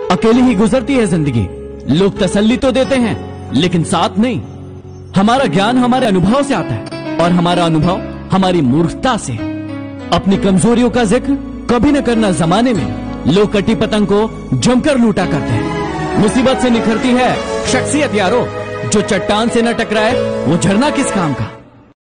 अकेली ही गुजरती है जिंदगी। लोग तसल्ली तो देते हैं लेकिन साथ नहीं। हमारा ज्ञान हमारे अनुभव से आता है और हमारा अनुभव हमारी मूर्खता से। अपनी कमजोरियों का जिक्र कभी न करना। जमाने में लोग कटी पतंग को जमकर लूटा करते हैं। मुसीबत से निखरती है शख्सियत यारो, जो चट्टान से न टकराए वो झरना किस काम का।